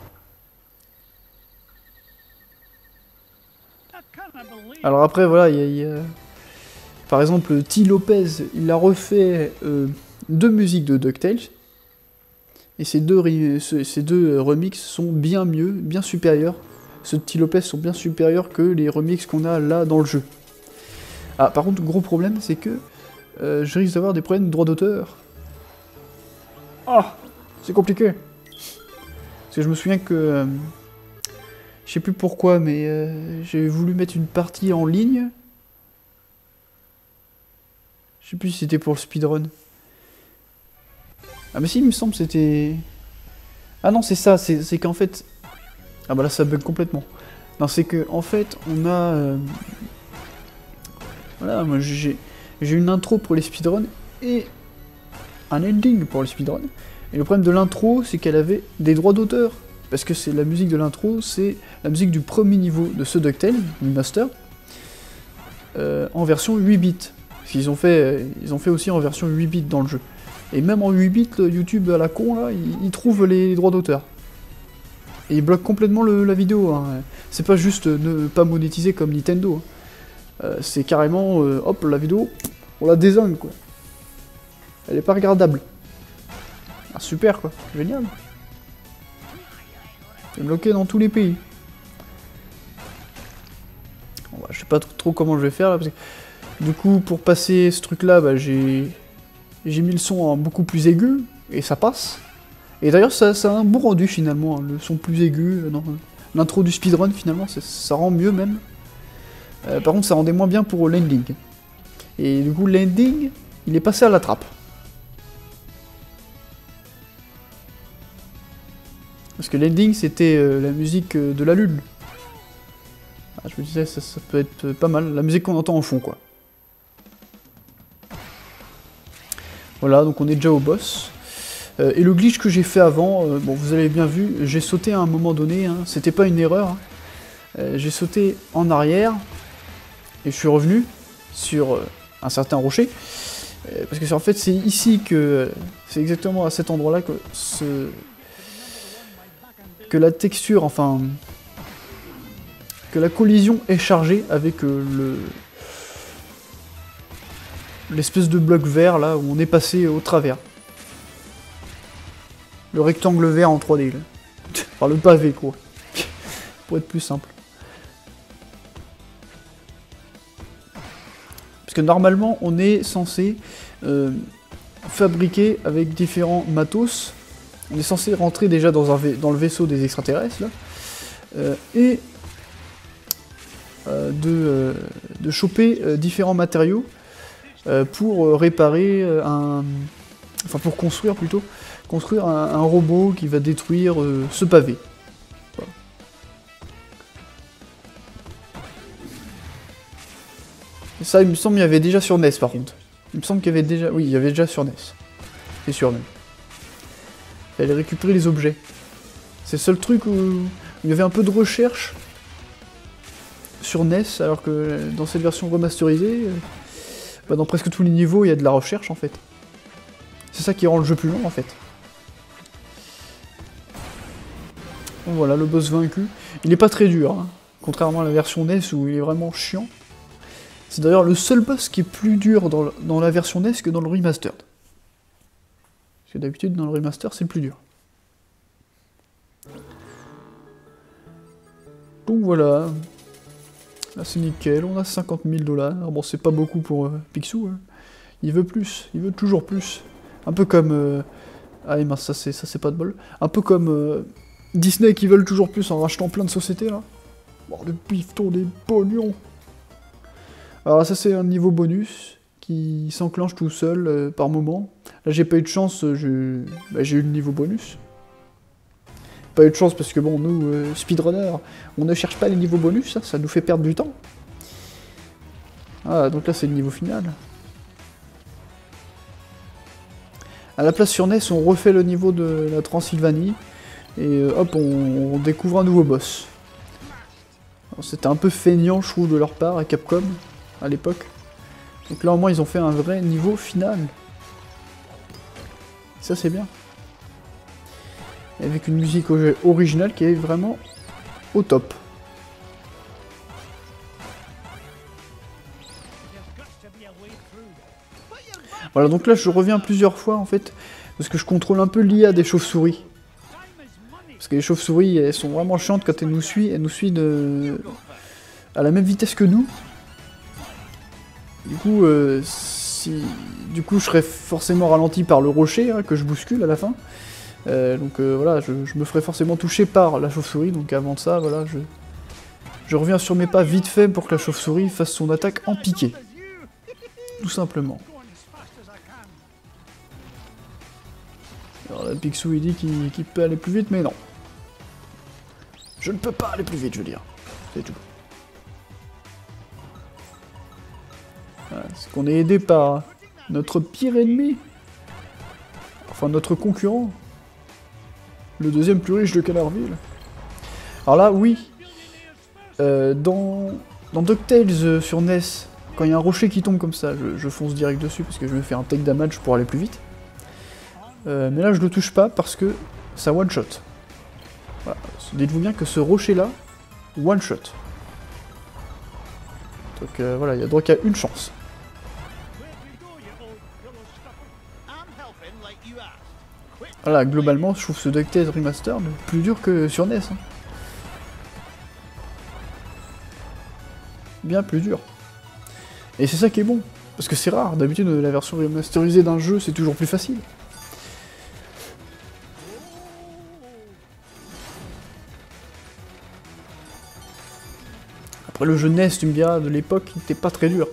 Alors après, voilà, il y, y a... Par exemple, T. Lopez, il a refait euh, deux musiques de DuckTales. Et ces deux, ces deux remixes sont bien mieux, bien supérieurs. Ceux de T. Lopez sont bien supérieurs que les remixes qu'on a là dans le jeu. Ah, par contre, gros problème, c'est que euh, je risque d'avoir des problèmes de droit d'auteur. Ah, c'est compliqué. Parce que je me souviens que... Euh, je sais plus pourquoi, mais euh, j'ai voulu mettre une partie en ligne. Je sais plus si c'était pour le speedrun. Ah mais si, il me semble que c'était... Ah non, c'est ça, c'est qu'en fait... Ah bah là, ça bug complètement. Non, c'est que en fait, on a... Euh... Voilà, moi j'ai une intro pour les speedruns et un ending pour les speedruns. Et le problème de l'intro, c'est qu'elle avait des droits d'auteur. Parce que c'est la musique de l'intro, c'est la musique du premier niveau de ce DuckTales, Remaster, euh, en version huit bits. Parce qu'ils ont fait, ils ont fait aussi en version huit bits dans le jeu. Et même en huit bits, YouTube à la con, là, il, il trouve les droits d'auteur. Et il bloque complètement le, la vidéo. Hein. C'est pas juste ne pas monétiser comme Nintendo. Euh, c'est carrément, euh, hop, la vidéo, on la désingue, quoi. Elle est pas regardable. Ah, super, quoi. Génial. C'est bloqué dans tous les pays. Bon, bah, je sais pas trop comment je vais faire, là, parce que... Du coup, pour passer ce truc-là, bah, j'ai... J'ai mis le son en beaucoup plus aigu, et ça passe. Et d'ailleurs, ça, ça a un bon rendu, finalement, hein, le son plus aigu. Euh, L'intro du speedrun, finalement, ça rend mieux, même. Euh, par contre, ça rendait moins bien pour l'ending. Et du coup, l'ending, il est passé à la trappe. Parce que l'ending, c'était euh, la musique euh, de la lune. Ah, je me disais, ça, ça peut être euh, pas mal. La musique qu'on entend en fond, quoi. Voilà, donc on est déjà au boss. Euh, et le glitch que j'ai fait avant, euh, bon, vous avez bien vu, j'ai sauté à un moment donné, hein, c'était pas une erreur. Hein. Euh, j'ai sauté en arrière, et je suis revenu sur euh, un certain rocher. Euh, parce que en fait, c'est ici que... C'est exactement à cet endroit-là que ce... que la texture, enfin... que la collision est chargée avec euh, le... l'espèce de bloc vert, là, où on est passé au travers. Le rectangle vert en trois D, là. Enfin, le pavé, quoi. Pour être plus simple. Parce que normalement, on est censé euh, fabriquer avec différents matos. On est censé rentrer déjà dans, un dans le vaisseau des extraterrestres, là. Euh, et euh, de, euh, de choper euh, différents matériaux euh, pour euh, réparer euh, un... Enfin, pour construire, plutôt. Construire un, un robot qui va détruire euh, ce pavé. Voilà. Et ça, il me semble qu'il y avait déjà sur N E S, par contre. Il me semble qu'il y avait déjà... Oui, il y avait déjà sur N E S. C'est sûr, même. Il fallait récupérer les objets. C'est le seul truc où... où il y avait un peu de recherche sur N E S, alors que dans cette version remasterisée, euh, bah dans presque tous les niveaux, il y a de la recherche, en fait. C'est ça qui rend le jeu plus long, en fait. Bon, voilà, le boss vaincu. Il n'est pas très dur, hein, contrairement à la version N E S où il est vraiment chiant. C'est d'ailleurs le seul boss qui est plus dur dans, dans la version N E S que dans le remastered. Parce que d'habitude, dans le remaster, c'est le plus dur. Donc voilà. Là, c'est nickel. On a cinquante mille dollars. Bon, c'est pas beaucoup pour euh, Picsou. Hein. Il veut plus, il veut toujours plus. Un peu comme... Euh... Ah mince, ça c'est ça c'est pas de bol. Un peu comme euh, Disney qui veulent toujours plus en rachetant plein de sociétés là. Bon, le bifton des pognons. Alors ça c'est un niveau bonus qui s'enclenche tout seul euh, par moment. Là j'ai pas eu de chance, j'ai bah, eu le niveau bonus. Pas eu de chance parce que bon, nous, euh, speedrunner, on ne cherche pas les niveaux bonus, ça, ça nous fait perdre du temps. Ah, donc là c'est le niveau final. À la place sur N E S, on refait le niveau de la Transylvanie, et euh, hop, on, on découvre un nouveau boss. C'était un peu feignant, je trouve, de leur part, à Capcom, à l'époque. Donc là, au moins, ils ont fait un vrai niveau final. Ça, c'est bien. Avec une musique originale qui est vraiment au top. Voilà, donc là je reviens plusieurs fois en fait, parce que je contrôle un peu l'I A des chauves-souris. Parce que les chauves-souris, elles sont vraiment chiantes quand elles nous suivent, elles nous suivent de... à la même vitesse que nous. Du coup, euh, si... du coup je serais forcément ralenti par le rocher, hein, que je bouscule à la fin. Euh, donc euh, voilà, je, je me ferai forcément toucher par la chauve-souris, donc avant de ça, voilà, je... je reviens sur mes pas vite fait pour que la chauve-souris fasse son attaque en piqué. Tout simplement. Alors là, Picsou il dit qu'il qu'il peut aller plus vite, mais non. Je ne peux pas aller plus vite, je veux dire. C'est tout. Voilà, c'est qu'on est aidé par notre pire ennemi. Enfin, notre concurrent. Le deuxième plus riche de Canardville. Alors là, oui. Euh, dans, dans DuckTales euh, sur N E S, quand il y a un rocher qui tombe comme ça, je, je fonce direct dessus parce que je me fais un take damage pour aller plus vite. Euh, mais là je le touche pas parce que ça one shot. Voilà. Dites-vous bien que ce rocher là, one shot. Donc euh, voilà, il y a droit qu'à une chance. Voilà, globalement je trouve ce DuckTales Remastered plus dur que sur N E S. Hein. Bien plus dur. Et c'est ça qui est bon. Parce que c'est rare, d'habitude la version remasterisée d'un jeu c'est toujours plus facile. Après le jeu N E S, tu me diras, de l'époque, il était pas très dur.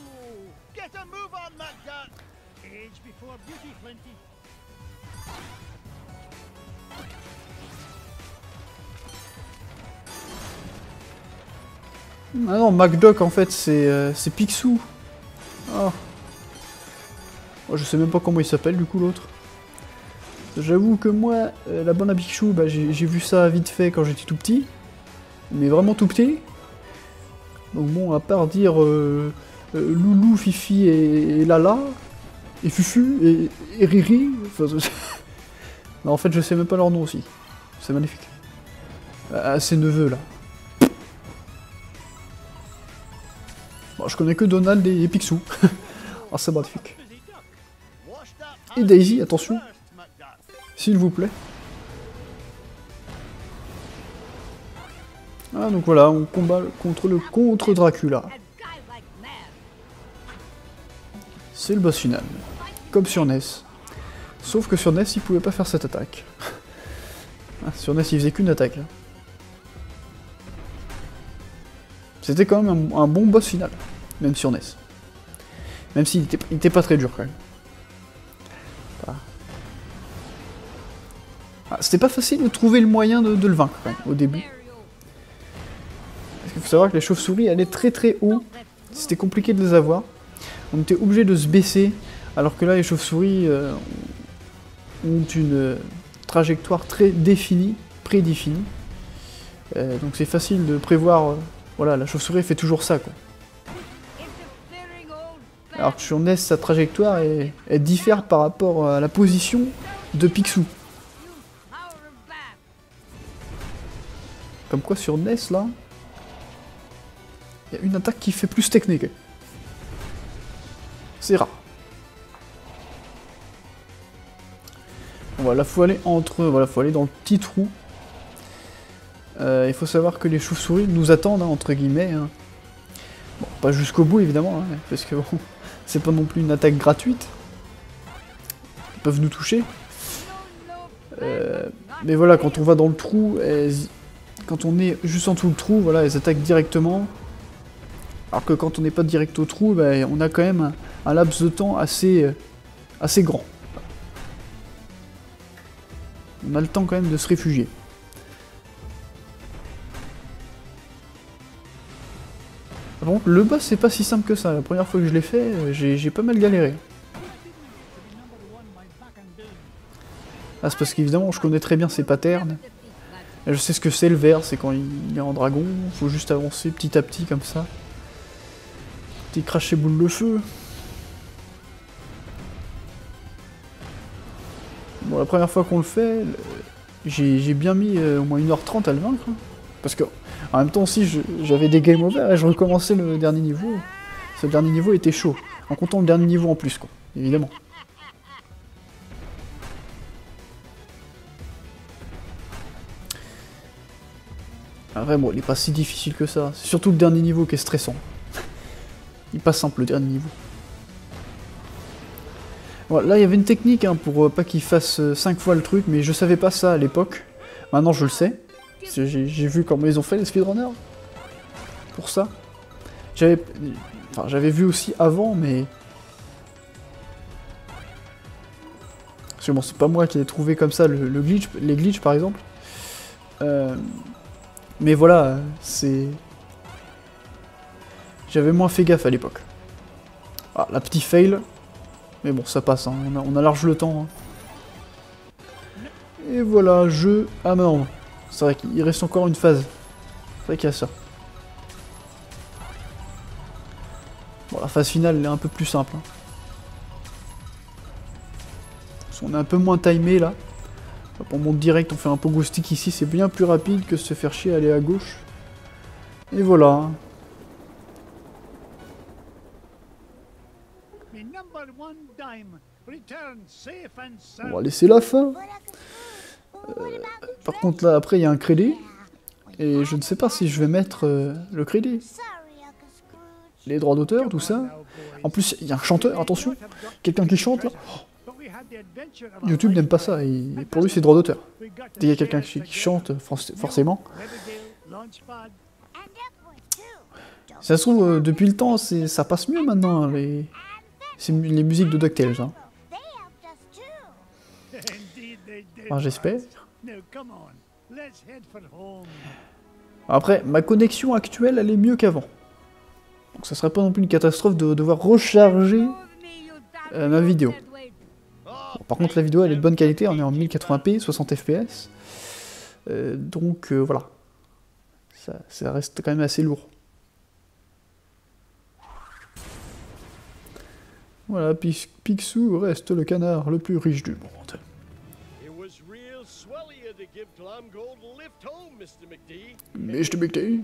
Ah non, MacDuck en fait c'est euh, c'est Picsou. Oh. Oh, je sais même pas comment il s'appelle du coup l'autre. J'avoue que moi, euh, la bande à Picsou, bah, j'ai vu ça vite fait quand j'étais tout petit. Mais vraiment tout petit. Donc bon, à part dire euh, euh, Loulou, Fifi et, et Lala, et Fufu, et, et Riri, enfin, non, en fait je sais même pas leur nom aussi. C'est magnifique. Ah, ses neveux là. Bon, je connais que Donald et, et Picsou. Ah, c'est magnifique. Et Daisy, attention. S'il vous plaît. Ah, donc voilà, on combat contre le contre Dracula. C'est le boss final. Comme sur N E S. Sauf que sur N E S, il pouvait pas faire cette attaque. Ah, sur N E S, il faisait qu'une attaque. Là. C'était quand même un, un bon boss final. Même sur N E S. Même s'il était, il était pas très dur quand même. Ah. Ah, c'était pas facile de trouver le moyen de, de le vaincre quand même, au début. Parce qu'il faut savoir que les chauves-souris allaient très très haut. C'était compliqué de les avoir. On était obligé de se baisser. Alors que là, les chauves-souris euh, ont une euh, trajectoire très définie, prédéfinie. Euh, donc c'est facile de prévoir. Euh, voilà, la chauve-souris fait toujours ça, quoi. Alors que sur N E S, sa trajectoire, elle, elle diffère par rapport à la position de Picsou. Comme quoi sur N E S, là, il y a une attaque qui fait plus technique. C'est rare. Voilà, faut aller entre, voilà, faut aller dans le petit trou. Euh, il faut savoir que les chauves-souris nous attendent, hein, entre guillemets. Hein. Bon, pas jusqu'au bout évidemment, hein, parce que bon, c'est pas non plus une attaque gratuite. Ils peuvent nous toucher. Euh, mais voilà, quand on va dans le trou, elles, quand on est juste en dessous le trou, voilà, elles attaquent directement. Alors que quand on n'est pas direct au trou, bah, on a quand même un, un laps de temps assez, euh, assez grand. On a le temps quand même de se réfugier. Par contre, le boss c'est pas si simple que ça. La première fois que je l'ai fait, j'ai pas mal galéré. Ah, c'est parce qu'évidemment je connais très bien ses patterns. Et je sais ce que c'est le vert, c'est quand il est en dragon. Faut juste avancer petit à petit comme ça. Petit cracher boule de feu. Bon, la première fois qu'on le fait, j'ai bien mis euh, au moins une heure trente à le vaincre. Hein. Parce que, en même temps aussi, j'avais des game over et je recommençais le dernier niveau. Ce dernier niveau était chaud. En comptant le dernier niveau en plus, quoi. Évidemment. Ah ouais, bon, il est pas si difficile que ça. C'est surtout le dernier niveau qui est stressant. Il est pas simple, le dernier niveau. Voilà, là, il y avait une technique hein, pour euh, pas qu'il fasse euh, cinq fois le truc, mais je savais pas ça à l'époque. Maintenant, je le sais. J'ai vu comment ils ont fait, les speedrunners. Pour ça. J'avais enfin, j'avais vu aussi avant, mais... Parce que bon, c'est pas moi qui ai trouvé comme ça le, le glitch, les glitches, par exemple. Euh... Mais voilà, c'est... J'avais moins fait gaffe à l'époque. Ah, la petite fail. Mais bon, ça passe, hein. on, a, on a large le temps. Hein. Et voilà, jeu à mort. C'est vrai qu'il reste encore une phase. C'est vrai qu'il y a ça. Bon, la phase finale, elle est un peu plus simple. Hein. Parce qu'on est un peu moins timé, là. Hop, on monte direct, on fait un pogo stick ici, c'est bien plus rapide que se faire chier à aller à gauche. Et voilà. On va laisser la fin. Euh, par contre là, après il y a un crédit. Et je ne sais pas si je vais mettre euh, le crédit. Les droits d'auteur, tout ça. En plus, il y a un chanteur, attention. Quelqu'un qui chante là. Oh. YouTube n'aime pas ça, et pour lui c'est droit d'auteur. Dès qu'il y a quelqu'un qui chante, forcément. Ça se trouve, euh, depuis le temps, ça passe mieux maintenant, hein, les... les musiques de DuckTales. Hein. Enfin, j'espère. Après, ma connexion actuelle, elle est mieux qu'avant. Donc ça serait pas non plus une catastrophe de devoir recharger euh, ma vidéo. Bon, par contre, la vidéo, elle est de bonne qualité, on est en mille quatre-vingts p, soixante F P S. Euh, donc, euh, voilà. Ça, ça reste quand même assez lourd. Voilà, Picsou reste le canard le plus riche du monde. Mister McD.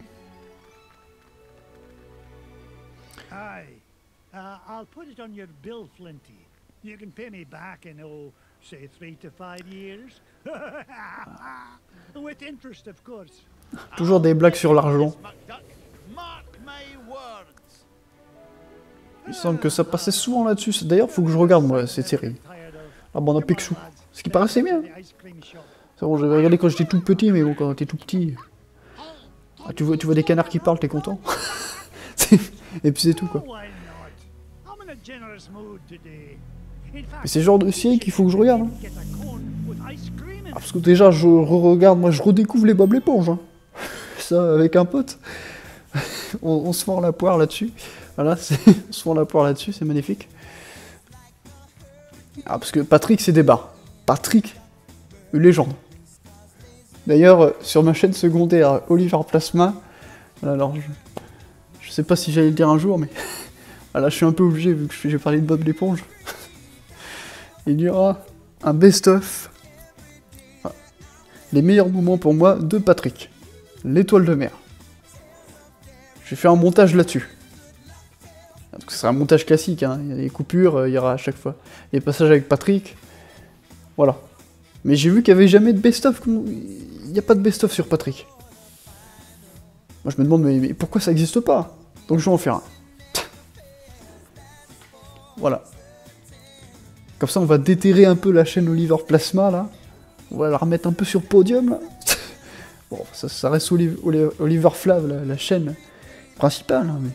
Aye. Uh, I'll put it on your bill, Flinty. You can pay me back in, oh, say three to five years. With interest, of course. Toujours des blagues sur l'argent. Il semble que ça passait souvent là-dessus. D'ailleurs, faut que je regarde moi cette série. Ah bon, on a Picsou. Ce qui paraissait bien. C'est bon, j'avais regardé quand j'étais tout petit, mais bon, quand t'es tout petit... Ah, tu, vois, tu vois des canards qui parlent, t'es content. Et puis c'est tout, quoi. Mais c'est le genre de série qu'il faut que je regarde. Hein. Ah, parce que déjà, je re-regarde, moi je redécouvre les Bob l'éponge. Hein. Ça, avec un pote. on, on se fend la poire là-dessus. Voilà, on se fend la poire là-dessus, c'est magnifique. Ah, parce que Patrick, c'est des barres. Patrick, une légende. D'ailleurs, sur ma chaîne secondaire, Oliver Plasma, alors je, je sais pas si j'allais le dire un jour, mais là je suis un peu obligé vu que j'ai parlé de Bob l'éponge. Il y aura un best-of, enfin, les meilleurs moments pour moi de Patrick, l'étoile de mer. Je vais faire un montage là-dessus. Ce sera un montage classique, hein. Il y a des coupures, il y aura à chaque fois des passages avec Patrick. Voilà. Mais j'ai vu qu'il n'y avait jamais de best-of. Il n'y a pas de best-of sur Patrick. Moi je me demande, mais, mais pourquoi ça n'existe pas? Donc je vais en faire un. Voilà. Comme ça, on va déterrer un peu la chaîne Oliver Plasma, là. On va la remettre un peu sur podium, là. Bon, ça, ça reste Oliver, Oliver Flav, la, la chaîne principale, hein, mais...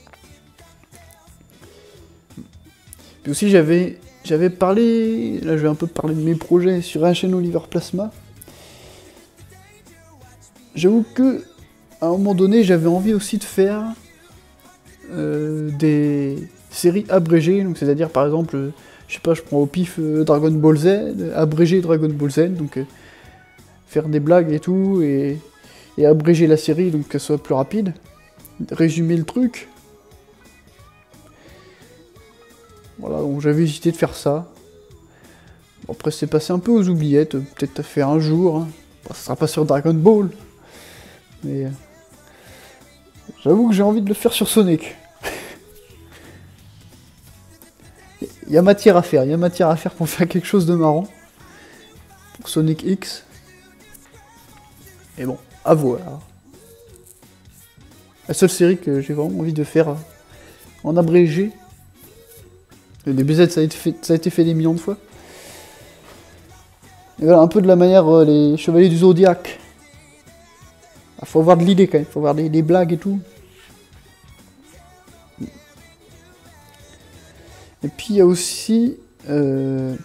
Puis aussi, j'avais j'avais parlé... Là, je vais un peu parler de mes projets sur la chaîne Oliver Plasma. J'avoue que, à un moment donné, j'avais envie aussi de faire euh, des séries abrégées, donc c'est-à-dire, par exemple, euh, je sais pas, je prends au pif euh, Dragon Ball Z, abrégé Dragon Ball Z, donc euh, faire des blagues et tout, et, et abréger la série, donc qu'elle soit plus rapide, résumer le truc. Voilà, donc j'avais hésité de faire ça. Bon, après, c'est passé un peu aux oubliettes, peut-être à faire un jour, hein. Bon, ça sera pas sur Dragon Ball, mais... Euh, j'avoue que j'ai envie de le faire sur Sonic. Il y a matière à faire, il y a matière à faire pour faire quelque chose de marrant. Pour Sonic X. Et bon, à voir. La seule série que j'ai vraiment envie de faire en abrégé. Le D B Z, ça a été fait, ça a été fait des millions de fois. Et voilà, un peu de la manière, euh, les Chevaliers du Zodiaque. Il faut avoir de l'idée quand même, il faut avoir des, des blagues et tout. Et puis il y a aussi, euh,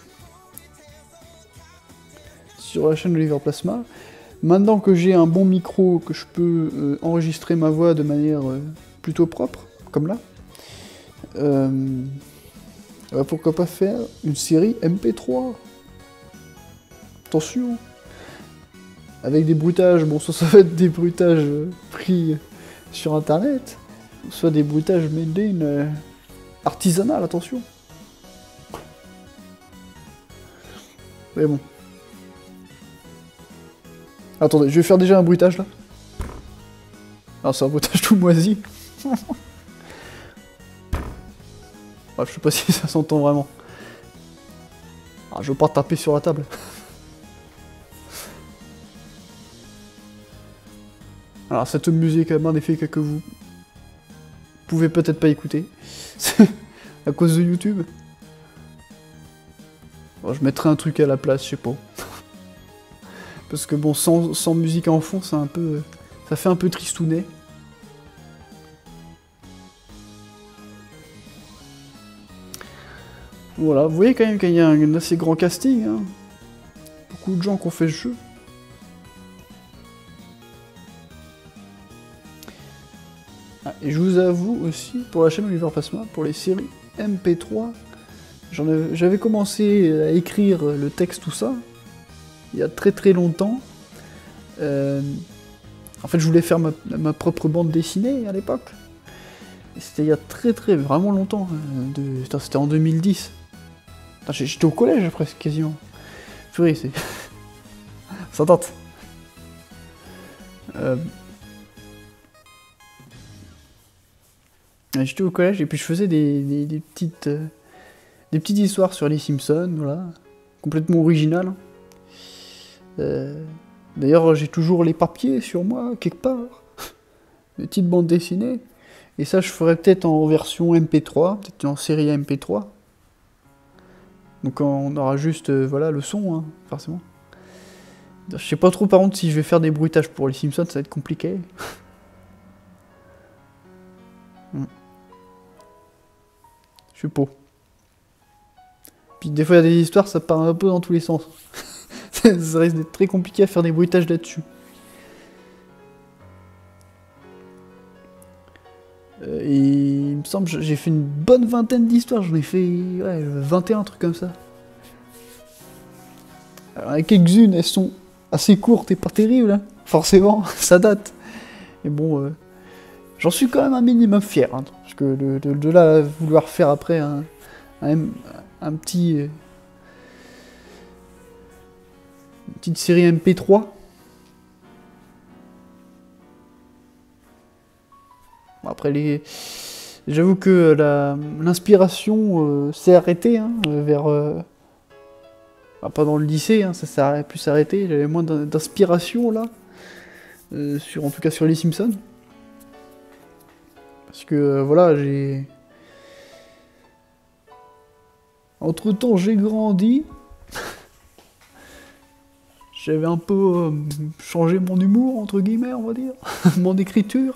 sur la chaîne Oliver Plasma, maintenant que j'ai un bon micro, que je peux euh, enregistrer ma voix de manière euh, plutôt propre, comme là, euh, bah pourquoi pas faire une série M P trois. Attention, avec des bruitages, bon soit ça va être des bruitages euh, pris sur internet, soit des bruitages made in euh, artisanal, attention. Mais bon. Attendez, je vais faire déjà un bruitage là. Alors c'est un bruitage tout moisi. Ah, je sais pas si ça s'entend vraiment. Ah, je veux pas taper sur la table. Alors cette musique magnifique que vous pouvez peut-être pas écouter. À cause de YouTube. Bon, je mettrai un truc à la place, je sais pas. Parce que bon, sans, sans musique en fond, c'est un peu... ça fait un peu tristounet. Voilà, vous voyez quand même qu'il y a un assez grand casting, hein. Beaucoup de gens qui ont fait ce jeu. Ah, et je vous avoue aussi, pour la chaîne Oliver Plasma, pour les séries M P trois, j'avais commencé à écrire le texte, tout ça, il y a très très longtemps. Euh, en fait, je voulais faire ma, ma propre bande dessinée à l'époque. C'était il y a très très vraiment longtemps. De... C'était en deux mille dix. J'étais au collège presque, quasiment. Purée, c'est... ça date. Euh... J'étais au collège et puis je faisais des, des, des petites... Euh... des petites histoires sur les Simpsons, voilà. Complètement originales. Euh... D'ailleurs, j'ai toujours les papiers sur moi, quelque part. Des petites bandes dessinées. Et ça, je ferais peut-être en version M P trois, peut-être en série M P trois. Donc on aura juste, euh, voilà, le son, hein, forcément. Je sais pas trop, par contre, si je vais faire des bruitages pour les Simpsons, ça va être compliqué. hmm. Je sais pas. Puis des fois, il y a des histoires, ça part un peu dans tous les sens. Ça risque d'être très compliqué à faire des bruitages là-dessus. Euh, et il me semble que j'ai fait une bonne vingtaine d'histoires, j'en ai fait ouais, vingt et un trucs comme ça. Alors, avec quelques-unes, elles sont assez courtes et pas terribles, hein. Forcément, ça date. Et bon, euh, j'en suis quand même un minimum fier, hein, parce que de, de, de là à vouloir faire après un, un, un petit... Euh, une petite série M P trois. Après les... J'avoue que l'inspiration euh, s'est arrêtée, hein, vers... Euh... Enfin, pas dans le lycée, hein, ça s'est pu s'arrêter, j'avais moins d'inspiration là, euh, sur, en tout cas sur les Simpsons. Parce que euh, voilà, j'ai... Entre temps, j'ai grandi. J'avais un peu euh, changé mon humour, entre guillemets, on va dire. Mon écriture.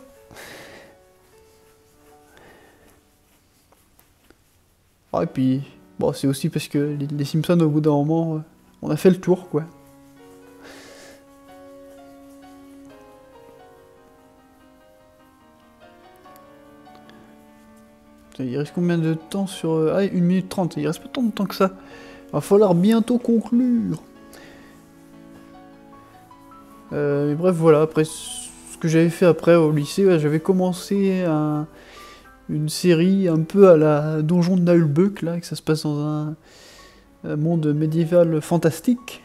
Ah, et puis, bon, c'est aussi parce que les, les Simpsons, au bout d'un moment, euh, on a fait le tour, quoi. Il reste combien de temps sur... Ah, une minute trente, il reste pas tant de temps que ça. Il va falloir bientôt conclure. Euh, mais bref, voilà, après, ce que j'avais fait après au lycée, ouais, j'avais commencé un, une série un peu à la Donjon de Nullbuck, là, que ça se passe dans un, un monde médiéval fantastique.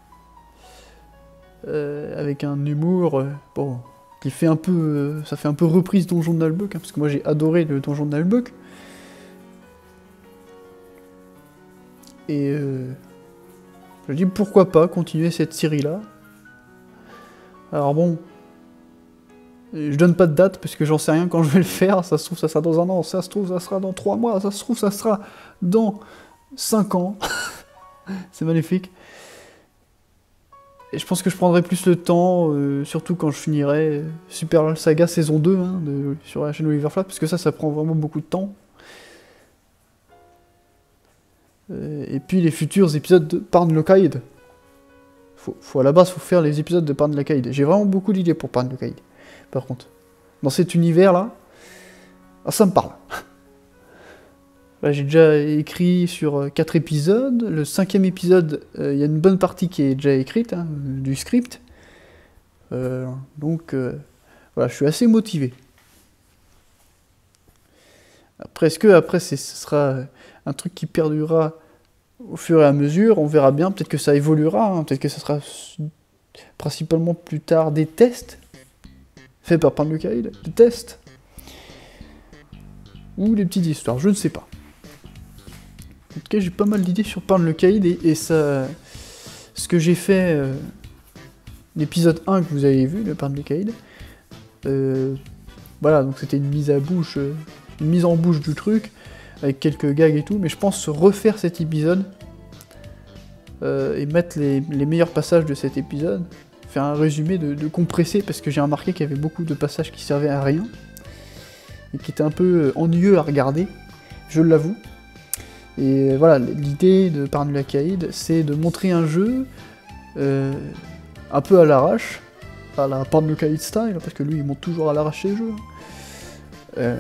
Euh, avec un humour, euh, bon, qui fait un peu... Euh, ça fait un peu reprise Donjon de Nullbuck, hein, parce que moi j'ai adoré le Donjon de Nullbuck. Et euh, je dis pourquoi pas continuer cette série-là. Alors bon, je donne pas de date parce que j'en sais rien quand je vais le faire. Ça se trouve ça sera dans un an, ça se trouve ça sera dans trois mois, ça se trouve ça sera dans cinq ans. C'est magnifique. Et je pense que je prendrai plus le temps, euh, surtout quand je finirai Super Saga saison deux hein, de, sur la chaîne Oliver Flat, parce que ça, ça prend vraiment beaucoup de temps. Euh, et puis les futurs épisodes de Parn Locaid. Faut, faut à la base, faut faire les épisodes de Parn Locaid. J'ai vraiment beaucoup d'idées pour Parn Locaid. Par contre, dans cet univers-là, ah, ça me parle. Là, j'ai déjà écrit sur quatre épisodes. Le cinquième épisode, il euh, y a une bonne partie qui est déjà écrite, hein, du script. Euh, donc, euh, voilà, je suis assez motivé. Après, est-ce que après, ce sera un truc qui perdurera au fur et à mesure? On verra bien. Peut-être que ça évoluera. Hein, peut-être que ce sera principalement plus tard des tests faits par Parn Locaid. Des tests. Ou des petites histoires. Je ne sais pas. En tout cas, j'ai pas mal d'idées sur Parn Locaid et, et ça, ce que j'ai fait, euh, l'épisode un que vous avez vu, le Parn Locaid, euh, voilà, donc c'était une mise à bouche, euh, une mise en bouche du truc, avec quelques gags et tout, mais je pense refaire cet épisode, euh, et mettre les, les meilleurs passages de cet épisode, faire un résumé de, de compressé, parce que j'ai remarqué qu'il y avait beaucoup de passages qui servaient à rien, et qui étaient un peu ennuyeux à regarder, je l'avoue. Et voilà, l'idée de Parn Locaid, c'est de montrer un jeu euh, un peu à l'arrache, à la Parn Locaid style, parce que lui il monte toujours à l'arrache ses jeux. Euh,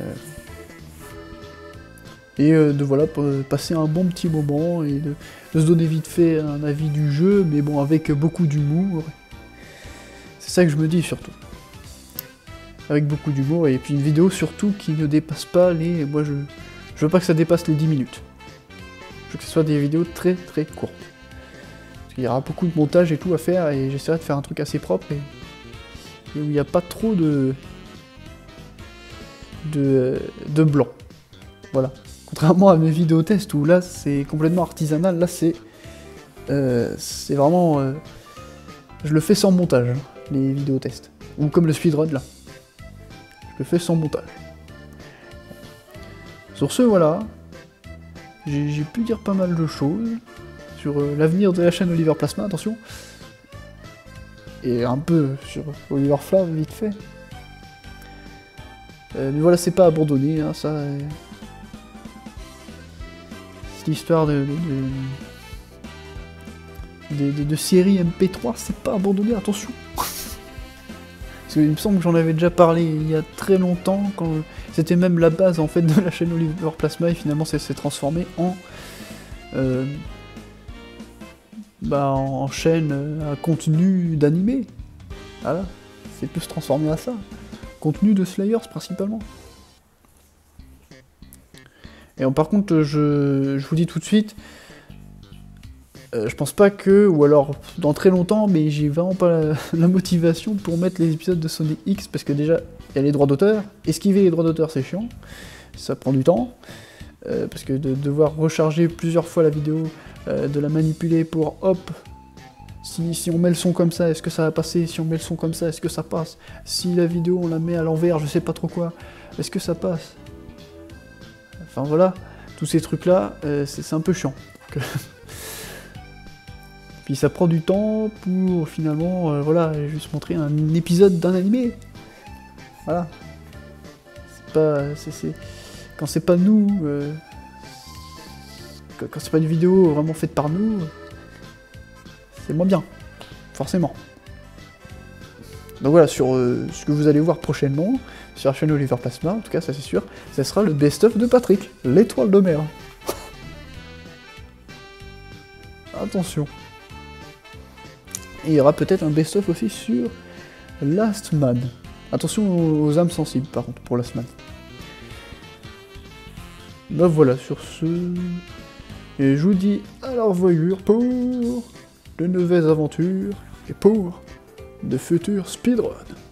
et euh, de voilà, passer un bon petit moment et de, de se donner vite fait un avis du jeu, mais bon, avec beaucoup d'humour. C'est ça que je me dis surtout. Avec beaucoup d'humour, et puis une vidéo surtout qui ne dépasse pas les... Moi je, je veux pas que ça dépasse les dix minutes. Que ce soit des vidéos très très courtes. Parce qu'il y aura beaucoup de montage et tout à faire, et j'essaierai de faire un truc assez propre, et, et où il n'y a pas trop de... de... de blanc. Voilà. Contrairement à mes vidéos tests, où là c'est complètement artisanal, là c'est... Euh, c'est vraiment... Euh, je le fais sans montage, hein, les vidéos tests. Ou comme le speedrun là. Je le fais sans montage. Sur ce, voilà. J'ai pu dire pas mal de choses sur euh, l'avenir de la chaîne Oliver Plasma, attention. Et un peu sur Oliver Flav, vite fait. Euh, mais voilà, c'est pas abandonné, hein, ça... Euh... Cette histoire de... de, de, de, de série M P trois, c'est pas abandonné, attention. Parce qu'il me semble que j'en avais déjà parlé il y a très longtemps, quand c'était même la base en fait de la chaîne Oliver Plasma, et finalement ça s'est transformé en, euh, bah, en chaîne à contenu d'animé. Voilà, c'est plus transformé à ça. Contenu de Slayers principalement. Et par contre, je, je vous dis tout de suite, Euh, je pense pas que, ou alors dans très longtemps, mais j'ai vraiment pas la, la motivation pour mettre les épisodes de Sonic X, parce que déjà, il y a les droits d'auteur. Esquiver les droits d'auteur, c'est chiant. Ça prend du temps. Euh, parce que de devoir recharger plusieurs fois la vidéo, euh, de la manipuler pour, hop, si, si on met le son comme ça, est-ce que ça va passer? Si on met le son comme ça, est-ce que ça passe? Si la vidéo, on la met à l'envers, je sais pas trop quoi, est-ce que ça passe? Enfin voilà. tous ces trucs-là, euh, c'est un peu chiant. Puis ça prend du temps pour finalement, euh, voilà, juste montrer un épisode d'un animé. Voilà. C'est pas... c'est quand c'est pas nous... Euh, quand quand c'est pas une vidéo vraiment faite par nous, c'est moins bien. Forcément. Donc voilà, sur euh, ce que vous allez voir prochainement, sur la chaîne Oliver Plasma, en tout cas, ça c'est sûr, ça sera le best-of de Patrick, l'étoile de mer. Attention. Et il y aura peut-être un best-of aussi sur Last Man. Attention aux âmes sensibles, par contre, pour Last Man. Donc voilà, sur ce... Et je vous dis à la revoyure pour de nouvelles aventures et pour de futurs speedruns.